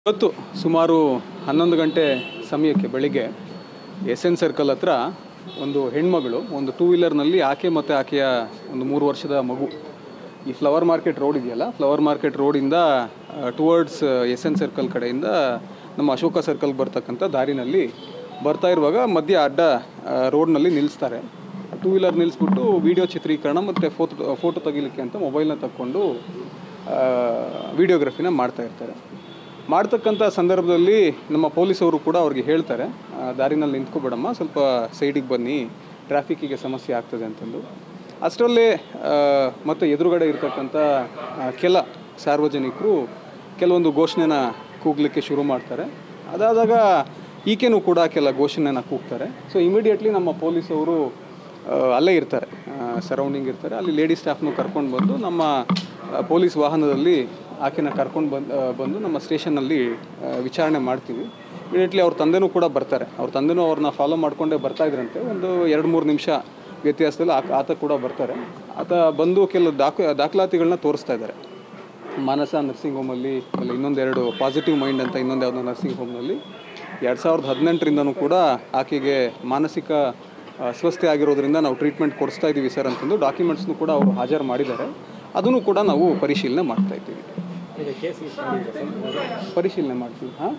ಇವತ್ತು ಸುಮಾರು 11 ಗಂಟೆ ಸಮಯಕ್ಕೆ ಬೆಳಿಗ್ಗೆ SN ಸರ್ಕಲ್ ಹತ್ರ ಒಂದು ಹೆಣ್ಮಗಳು ಒಂದು ಟೂ ವೀಲರ್ನಲ್ಲಿ ಆಕೆ ಮತ್ತು ಆಕೆಯ ಒಂದು 3 ವರ್ಷದ ಮಗು ಈ ಫ್ಲವರ್ ಮಾರ್ಕೆಟ್ ರೋಡ್ ಇದೆಯಲ್ಲ, ಫ್ಲವರ್ ಮಾರ್ಕೆಟ್ ರೋಡಿಂದ ಟುವರ್ಡ್ಸ್ SN ಸರ್ಕಲ್ ಕಡೆಯಿಂದ ನಮ್ಮ ಅಶೋಕ ಸರ್ಕಲ್ಗೆ ಬರ್ತಕ್ಕಂಥ ದಾರಿನಲ್ಲಿ ಬರ್ತಾ ಇರುವಾಗ ಮಧ್ಯೆ ಅಡ್ಡ ರೋಡ್ನಲ್ಲಿ ನಿಲ್ಲಿಸ್ತಾರೆ. ಟೂ ವೀಲರ್ ನಿಲ್ಲಿಸ್ಬಿಟ್ಟು ವಿಡಿಯೋ ಚಿತ್ರೀಕರಣ ಮತ್ತು ಫೋಟೋ ತೆಗಿಲಿಕ್ಕೆ ಅಂತ ಮೊಬೈಲ್ನ ತಕ್ಕೊಂಡು ವಿಡಿಯೋಗ್ರಫಿನ ಮಾಡ್ತಾಯಿರ್ತಾರೆ. ಮಾಡ್ತಕ್ಕಂಥ ಸಂದರ್ಭದಲ್ಲಿ ನಮ್ಮ ಪೊಲೀಸವರು ಕೂಡ ಅವ್ರಿಗೆ ಹೇಳ್ತಾರೆ, ದಾರಿನಲ್ಲಿ ನಿಂತ್ಕೊಬೇಡಮ್ಮ, ಸ್ವಲ್ಪ ಸೈಡಿಗೆ ಬನ್ನಿ, ಟ್ರಾಫಿಕ್ಕಿಗೆ ಸಮಸ್ಯೆ ಆಗ್ತದೆ ಅಂತಂದು. ಅಷ್ಟರಲ್ಲೇ ಮತ್ತು ಎದುರುಗಡೆ ಇರ್ತಕ್ಕಂಥ ಕೆಲ ಸಾರ್ವಜನಿಕರು ಕೆಲವೊಂದು ಘೋಷಣೆನ ಕೂಗಲಿಕ್ಕೆ ಶುರು ಮಾಡ್ತಾರೆ. ಅದಾದಾಗ ಈಕೆನೂ ಕೂಡ ಕೆಲ ಘೋಷಣೆನ ಕೂಗ್ತಾರೆ. ಸೊ ಇಮಿಡಿಯೇಟ್ಲಿ ನಮ್ಮ ಪೊಲೀಸವರು ಅಲ್ಲೇ ಇರ್ತಾರೆ, ಸರೌಂಡಿಂಗ್ ಇರ್ತಾರೆ. ಅಲ್ಲಿ ಲೇಡಿ ಸ್ಟಾಫ್ನು ಕರ್ಕೊಂಡು ಬಂದು ನಮ್ಮ ಪೊಲೀಸ್ ವಾಹನದಲ್ಲಿ ಆಕೆನ ಕರ್ಕೊಂಡು ಬಂದು ನಮ್ಮ ಸ್ಟೇಷನ್ನಲ್ಲಿ ವಿಚಾರಣೆ ಮಾಡ್ತೀವಿ. ಇಮಿಡಿಯೇಟ್ಲಿ ಅವ್ರ ತಂದೆನೂ ಕೂಡ ಬರ್ತಾರೆ. ಅವ್ರ ತಂದೆನೂ ಅವ್ರನ್ನ ಫಾಲೋ ಮಾಡಿಕೊಂಡೇ ಬರ್ತಾಯಿದ್ರಂತೆ. ಒಂದು 2-3 ನಿಮಿಷ ವ್ಯತ್ಯಾಸದಲ್ಲಿ ಆತ ಕೂಡ ಬರ್ತಾರೆ. ಆತ ಬಂದು ಕೆಲವು ದಾಖಲಾತಿಗಳನ್ನ ತೋರಿಸ್ತಾ ಇದ್ದಾರೆ. ಮಾನಸ ನರ್ಸಿಂಗ್ ಹೋಮಲ್ಲಿ, ಅಲ್ಲಿ ಇನ್ನೊಂದೆರಡು ಪಾಸಿಟಿವ್ ಮೈಂಡ್ ಅಂತ ಇನ್ನೊಂದು ಯಾವುದೋ ನರ್ಸಿಂಗ್ ಹೋಮ್ನಲ್ಲಿ 2018ರಿಂದನೂ ಕೂಡ ಆಕೆಗೆ ಮಾನಸಿಕ ಅಸ್ವಸ್ಥೆ ಆಗಿರೋದ್ರಿಂದ ನಾವು ಟ್ರೀಟ್ಮೆಂಟ್ ಕೊಡಿಸ್ತಾ ಇದ್ದೀವಿ ಸರ್ ಅಂತಂದು ಡಾಕ್ಯುಮೆಂಟ್ಸ್ನು ಕೂಡ ಅವರು ಹಾಜರು ಮಾಡಿದ್ದಾರೆ. ಅದನ್ನು ಕೂಡ ನಾವು ಪರಿಶೀಲನೆ ಮಾಡ್ತಾ ಇದ್ದೀವಿ. ಪರಿಶೀಲನೆ ಮಾಡ್ತೀವಿ. ಹಾಂ,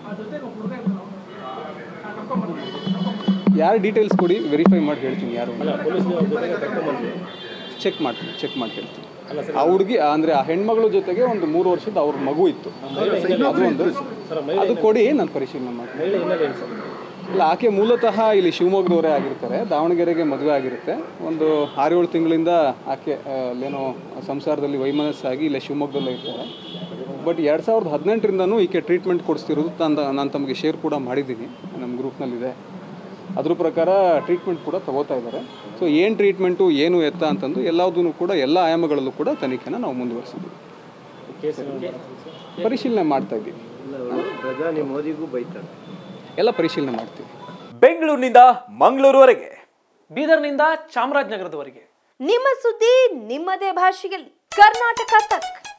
ಯಾರು ಡೀಟೇಲ್ಸ್ ಕೊಡಿ, ವೆರಿಫೈ ಮಾಡಿ ಹೇಳ್ತೀನಿ. ಯಾರು ಚೆಕ್ ಮಾಡಿ ಹೇಳ್ತೀನಿ. ಆ ಹುಡುಗಿ ಅಂದರೆ ಆ ಹೆಣ್ಮಗಳ ಜೊತೆಗೆ ಒಂದು 3 ವರ್ಷದ ಅವ್ರ ಮಗು ಇತ್ತು. ಅದು ಕೊಡಿ, ನಾನು ಪರಿಶೀಲನೆ ಮಾಡ್ತೀನಿ. ಇಲ್ಲ, ಆಕೆ ಮೂಲತಃ ಇಲ್ಲಿ ಶಿವಮೊಗ್ಗದವರೇ ಆಗಿರ್ತಾರೆ. ದಾವಣಗೆರೆಗೆ ಮದುವೆ ಆಗಿರುತ್ತೆ. ಒಂದು 6-7 ತಿಂಗಳಿಂದ ಆಕೆ ಅಲ್ಲೇನೋ ಸಂಸಾರದಲ್ಲಿ ವೈಮನಸ್ಸಾಗಿ ಇಲ್ಲೇ ಶಿವಮೊಗ್ಗದಲ್ಲೇ ಇರ್ತಾರೆ. ಬಟ್ 2018ರಿಂದನೂ ಈಕೆ ಟ್ರೀಟ್ಮೆಂಟ್ ಕೊಡಿಸ್ತಿರೋದು ನಾನು ತಮಗೆ ಶೇರ್ ಕೂಡ ಮಾಡಿದ್ದೀನಿ, ನಮ್ಮ ಗ್ರೂಪ್ನಲ್ಲಿದೆ. ಅದ್ರ ಪ್ರಕಾರ ಟ್ರೀಟ್ಮೆಂಟ್ ಕೂಡ ತಗೋತಾ ಇದ್ದಾರೆ. ಸೊ ಏನು ಟ್ರೀಟ್ಮೆಂಟು, ಏನು ಎತ್ತ ಅಂತಂದು ಎಲ್ಲದೂ ಕೂಡ ಎಲ್ಲ ಆಯಾಮಗಳಲ್ಲೂ ಕೂಡ ತನಿಖೆನ ನಾವು ಮುಂದುವರಿಸಿದ್ದೀವಿ. ಪರಿಶೀಲನೆ ಮಾಡ್ತಾ ಇದ್ದೀವಿ. ಪ್ರಧಾನಿ ಮೋದಿಗೂ ಬೈತಾರೆ, ಎಲ್ಲ ಪರಿಶೀಲನೆ ಮಾಡ್ತೀವಿ. ಬೆಂಗಳೂರಿನಿಂದ ಮಂಗಳೂರುವರೆಗೆ, ಬೀದರ್ನಿಂದ ಚಾಮರಾಜನಗರದವರೆಗೆ ನಿಮ್ಮ ಸುದ್ದಿ ನಿಮ್ಮದೇ ಭಾಷೆಯಲ್ಲಿ. ಕರ್ನಾಟಕ ತಕ್.